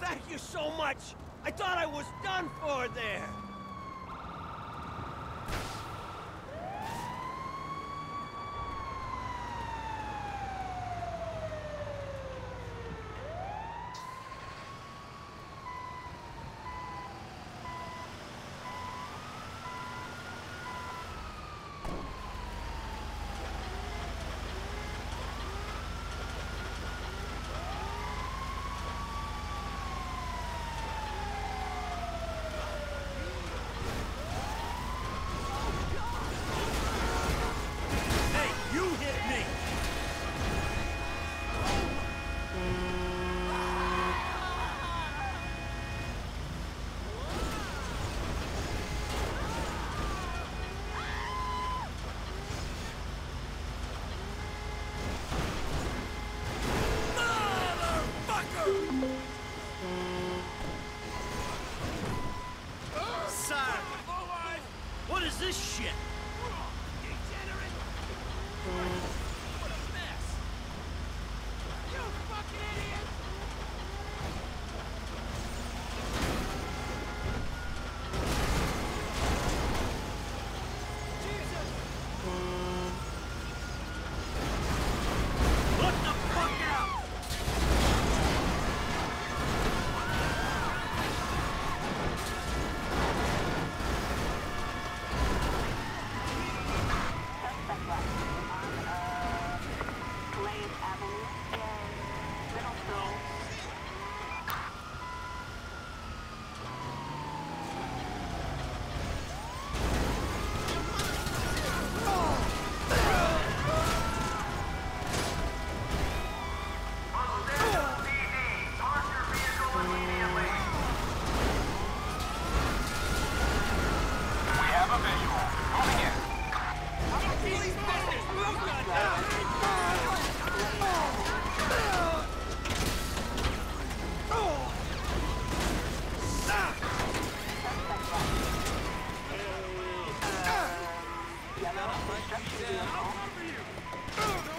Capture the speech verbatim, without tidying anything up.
Thank you so much! I thought I was done for there! What is this shit? Degenerate! What a mess! You fucking idiot! Jesus! What the fuck out! I'll cover you!